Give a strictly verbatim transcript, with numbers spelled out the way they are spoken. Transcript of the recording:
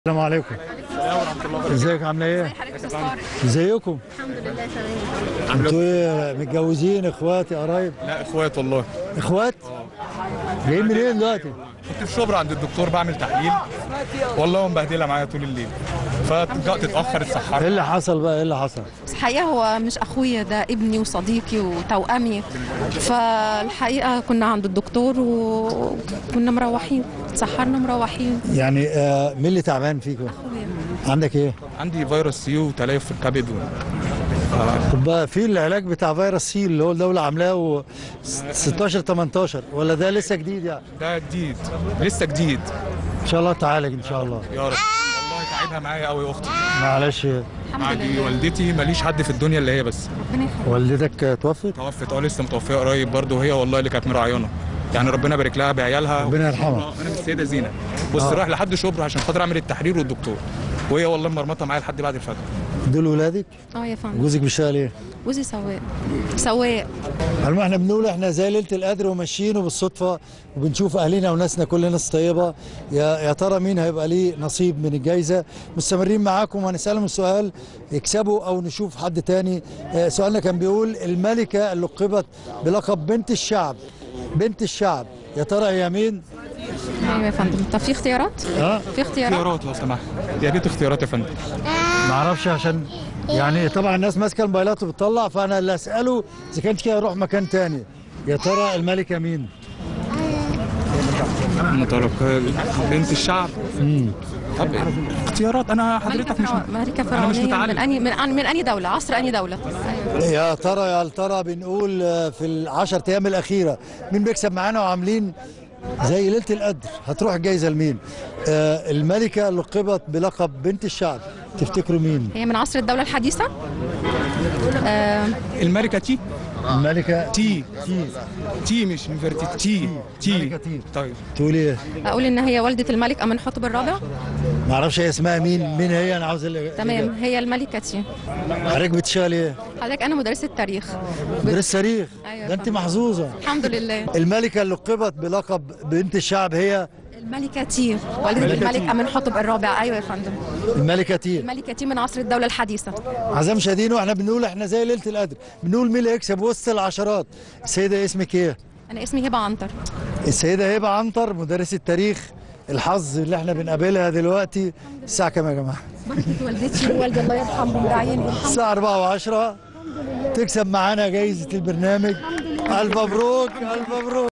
السلام عليكم. السلام ورحمة الله وبركاته. ازيك عامله ايه؟ ازي حضرتك يا استاذ طارق؟ ازيكم؟ الحمد لله تمام. انتوا ايه متجوزين اخواتي قرايب؟ لا اخوات والله. اخوات؟ جايين منين دلوقتي؟ كنت في شبرا عند الدكتور بعمل تحليل والله مبهدله معايا طول الليل فجأت اتأخر ايه اتسحرت. اللي حصل بقى؟ ايه اللي حصل؟ بس الحقيقه هو مش اخويا، ده ابني وصديقي وتوأمي. فالحقيقه كنا عند الدكتور وكنا مروحين، اتسحرنا مروحين. يعني آه مين اللي تعبان فيكم؟ اخويا عندك ايه؟ عندي فيروس سي وتليف في الكبد و... طب بقى في العلاج بتاع فيروس سي اللي هو الدوله عاملاه ستاشر تمنتاشر ولا ده لسه جديد يعني؟ ده جديد لسه جديد. ان شاء الله تعالج ان شاء الله. يا رب والله تعبها معايا قوي اختي. معلش. الحمد بعد لله. والدتي ماليش حد في الدنيا اللي هي بس. ربنا يخليك. والدتك توفت؟ توفت اه لسه متوفيه قريب برضه وهي والله اللي كانت مراعيانا. يعني ربنا يبارك لها بعيالها. ربنا يرحمها. انا من السيده زينب. بص آه. رايح لحد شبرا عشان خاطر اعمل التحرير والدكتور وهي والله مرمطه معايا لحد بعد الفجر. دول ولادك؟ اه يا فندم. جوزك بيشتغل ايه؟ جوزي سواق. سواق. المهم احنا بنقول احنا زي ليله القدر وماشيين وبالصدفه وبنشوف اهالينا وناسنا كل ناس طيبه. يا يا ترى مين هيبقى ليه نصيب من الجائزه؟ مستمرين معاكم وهنسالهم السؤال يكسبوا او نشوف حد تاني. اه سؤالنا كان بيقول الملكه اللي لقبت بلقب بنت الشعب. بنت الشعب يا ترى هي مين؟ ايوه يا فندم. طب في اختيارات؟ ها؟ في اختيارات؟ اختيارات لو سمحت. يا ريت اختيارات يا فندم. ما اعرفش عشان يعني طبعا الناس ماسكه الموبايلات وبتطلع فانا اللي اساله اذا كانت كده اروح مكان تاني. يا ترى الملكه مين؟ مطرق بنت الشعب. امم طب اختيارات انا حضرتك مش ملكة أنا مش فرعونية من متعلم. اني من, أني- من اني دولة؟ عصر اني دولة؟ ايوه. يا ترى يا ترى بنقول آه، في العشر ايام الاخيره مين بيكسب معانا وعاملين زي ليله القدر؟ هتروح الجايزه لمين؟ آه الملكه لقبت بلقب بنت الشعب، تفتكروا مين؟ هي من عصر الدولة الحديثة؟ آه الملكة تي الملكه تي تي. تي مش انفيرتي تي الملكة تي تي. طيب تقول ايه؟ اقول ان هي والدة الملك امنحتب الرابع. ما اعرفش هي اسمها مين؟ مين هي؟ انا عاوز ال- تمام، هي الملكة تي. حضرتك بتشتغل ايه؟ حضرتك انا مدرسة تاريخ. مدرس تاريخ. أيوة ده انت فندم. محظوظه. الحمد لله. الملكه اللي لقبت بلقب بنت الشعب هي الملكة تي، والدة الملكة الملك تي. امنحتب الرابع. ايوه يا فندم. الملكه تي. الملكة تي من عصر الدولة الحديثة. اعزائي المشاهدين واحنا بنقول احنا زي ليله القدر، بنقول مين اللي هيكسب وسط العشرات. السيده اسمك ايه؟ انا اسمي هبة عنتر. السيده هبه عنتر مدرسه تاريخ. الحظ اللي احنا بنقابلها دلوقتي الساعه كام يا جماعه؟ بركة والدتي ووالدي الله يرحمهم ويعينهم. الساعه أربعة وعشرة. تكسب معانا جايزه البرنامج. الف مبروك الف مبروك.